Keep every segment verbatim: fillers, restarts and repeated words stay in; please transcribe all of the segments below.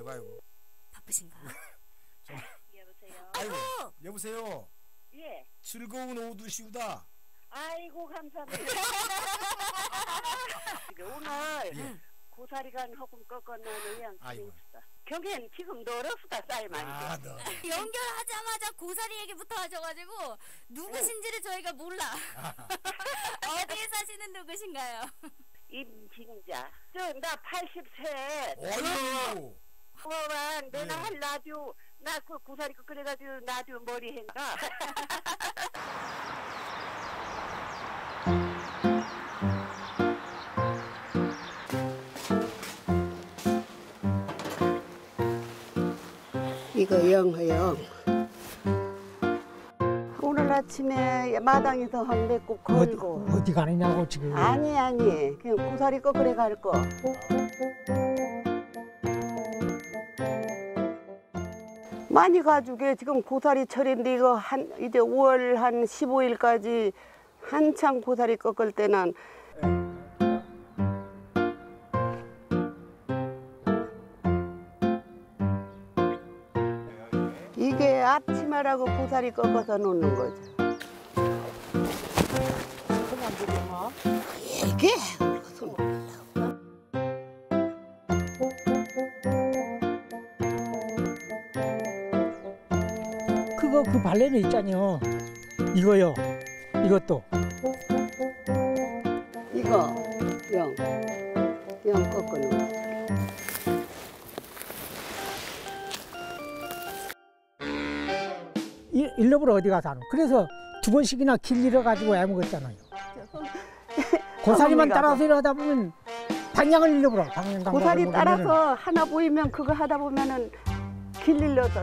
아이고 아이고. 바쁘신가? 여보세요. 아이고 여보세요. 예. 즐거운 오후 두시우다. 아이고 감사합니다. 오늘 예. 고사리간 허금 꺾어놓은 양 아이고. 경엔 지금 너로수다 쌀만. 아, 너. 연결하자마자 고사리 얘기부터 하셔가지고 누구신지를 저희가 몰라. 어디에 사시는 누구신가요? 임진자. 저 나 팔십 세. 어이구. 그거만 내가 예. 할 라디오 나 그 고사리 꺾어가지고 라디오 머리 했가. 이거 영어요. 오늘 아침에 마당에서 황배꽃 걸고. 어디, 어디 가느냐고 지금. 아니 아니 그냥 고사리 꺾으러 갈 거. 많이 가지고 지금 고사리 철인데 이거 한 이제 오월 한 십오 일까지 한창 고사리 꺾을 때는 이게 앞치마라고 고사리 꺾어서 놓는 거죠. 이게 손 그거 그 발레는 있잖요. 이거요. 이것도. 이거 영, 영 꺾어놓은 거. 이, 일러보러 어디 가서 하노. 그래서 두 번씩이나 길 잃어가지고 애먹었잖아요. 고사리만 따라서 이러다 보면 방향을 잃어버려. 방향 고사리 따라서 하나 보이면 그거 하다 보면은 길 잃어서.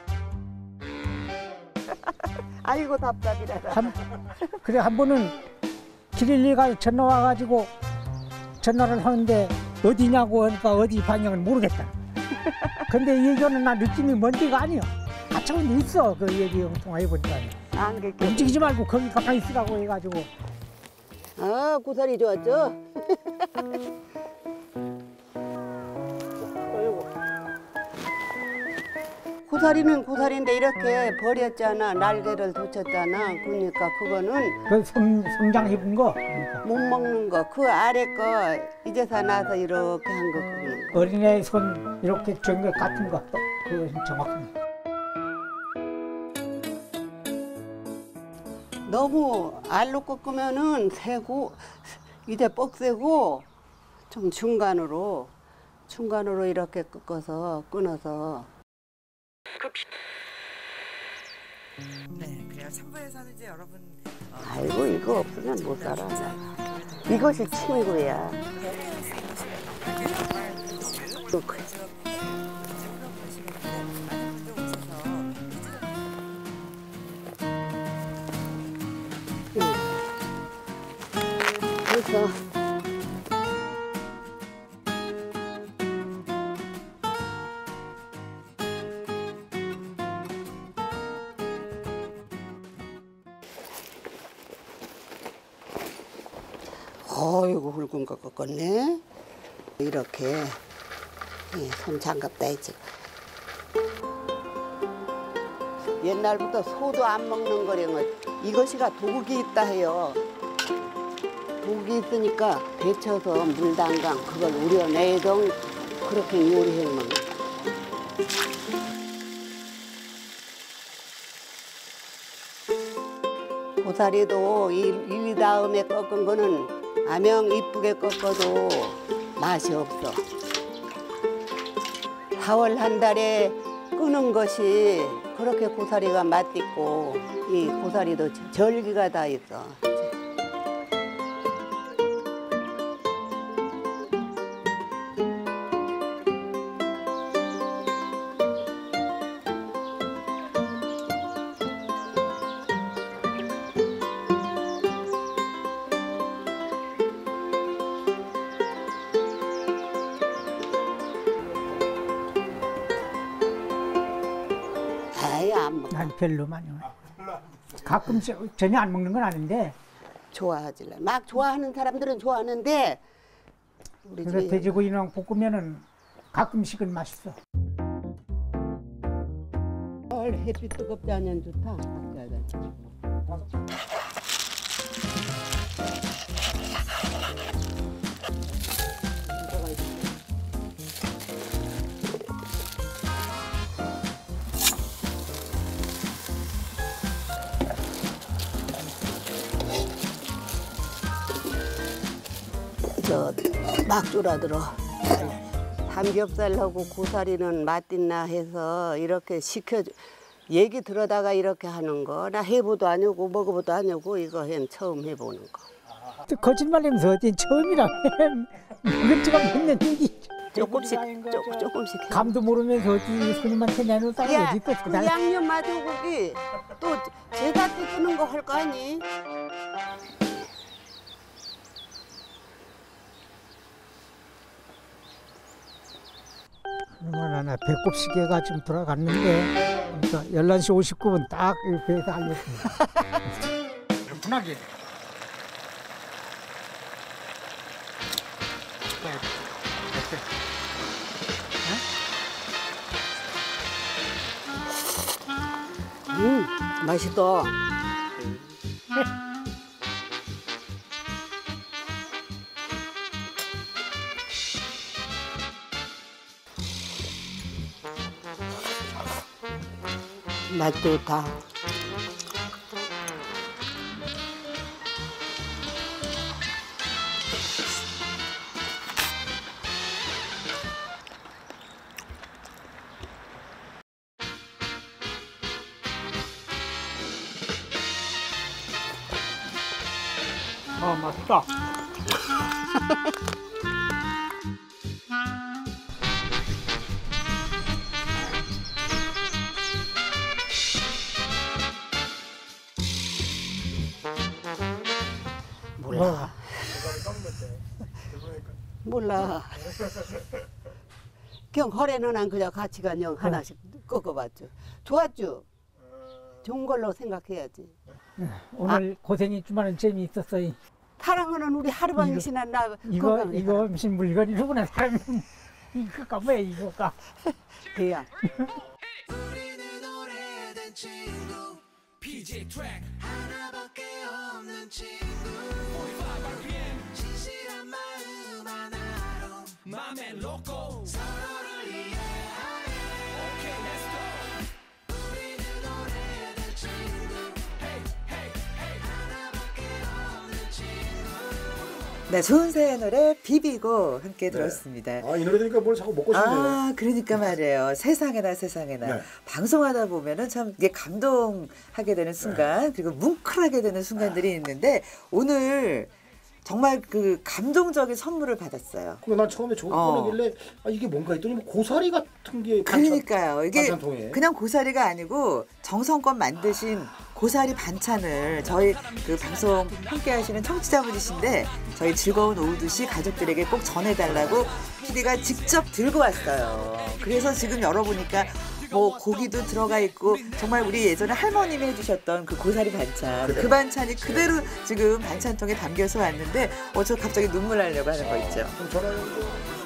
아이고 답답이라. 한, 그래 한 번은 길 잃어가지고 전화 와가지고 전화를 하는데 어디냐고 하니까 어디 방향을 모르겠다. 근데 이 얘기는 나 느낌이 먼 데가 아니야. 가차원도 있어. 그 얘기 통화해보니까. 움직이지 말고 거기 가만히 있으라고 해가지고. 아 고사리 좋았죠? 고사리는 고사리인데 이렇게 버렸잖아. 날개를 돋쳤잖아. 그러니까 그거는 그 성, 성장해본 거. 그러니까. 못 먹는 거. 그 아래 거 이제서 나서 이렇게 한 거. 그거는. 어린애 손 이렇게 정것 같은 거. 그것은 정확합니다. 너무 알로 꺾으면은 세고 이제 뻑세고 좀 중간으로 중간으로 이렇게 꺾어서 끊어서. 네, 그래요. 삼 부에서는 이제 여러분 어, 아이고 이거 없으면 못 살아. 이것이 친구야. 그래서 어이구 굵은 거 꺾었네. 이렇게 손 장갑다 했지. 옛날부터 소도 안 먹는 거래요. 이것이가 독이 있다 해요. 독이 있으니까 데쳐서 물 담강 그걸 우려내던 그렇게 요리해 먹는. 고사리도 일 다음에 꺾은 거는 암영 이쁘게 꺾어도 맛이 없어. 사월 한 달에 끄는 것이 그렇게 고사리가 맛있고 이 고사리도 절기가 다 있어. 아예 안 먹어. 난 별로 많이. 가끔 전혀 안 먹는 건 아닌데. 좋아하지. 막 좋아하는 사람들은 좋아하는데 우리 그래서 집에 돼지고기랑 볶으면은 가끔씩은 맛있어. 오늘 햇빛 뜨겁지 않으면 좋다. 박자가. 저 막 졸아들어. 삼겹살하고 고사리는 맛있나 해서 이렇게 시켜 얘기 들어다가 이렇게 하는 거. 나 해보도 아니고 먹어보도 아니고 이거 햄 처음 해보는 거. 또 거짓말하면서 어디 처음이라 이건 지금 몇년 얘기. 조금씩 조, 조금씩 해. 감도 모르면서 어디 손님한테 내놓다가 야, 어디 또 그 양념 마조고기 또 제가 또 주는 거 할 거 아니? 그러면 나 배꼽 시계가 지금 돌아갔는데 그러니까 열한 시 오십구 분 딱 배에서 알렸습니다. 편하게. 음, 맛있다. 맛 좋다. 아 맛있다. 몰라. 몰라. 경 허래는 안 그냥 같이 간영 하나씩 꺾어봤죠. 좋았죠. 좋은 걸로 생각해야지. 오늘 고생이 주말은 재미있었어요. 사랑하는 우리 하루방 이거- 신한 나 이거 건강히 이거 무슨 물건이로구나 사람이 이거가 뭐야 이거가. 돼야. 우리는 오래된 친구 피지 트랙 하나밖에 없는 친구 사십오 알피엠 진실한 마음 하나로 맘에 놓고 서로를 이해하네 오케이 렛츠 고 우리는 오래된 친구 헤이 헤이 헤이 하나밖에 없는 친구. 네, 좋은 새의 노래 비비고 함께 들었습니다. 아, 이 노래 들으니까 뭘 자꾸 먹고 싶네요. 아, 그러니까 말이에요. 세상에나 세상에나. 네. 방송하다 보면은 참 이게 감동하게 되는 순간, 그리고 뭉클하게 되는 순간들이 있는데, 오늘 정말 그 감동적인 선물을 받았어요. 그난 처음에 저거 어. 꺼내길래 아, 이게 뭔가 했더니 뭐 고사리 같은 게 반찬- 그러니까요. 이게 반찬통에. 그냥 고사리가 아니고 정성껏 만드신 고사리 반찬을 저희 그 방송 함께 하시는 청취자분이신데 저희 즐거운 오후 두 시 가족들에게 꼭 전해달라고 피디가 직접 들고 왔어요. 그래서 지금 열어보니까 뭐 고기도 들어가 있고 정말 우리 예전에 할머님이 해주셨던 그 고사리 반찬 그래요. 그 반찬이 그대로 지금 반찬통에 담겨서 왔는데 어 저 갑자기 눈물 나려고 하는 거 있죠. 그럼 전화 연결.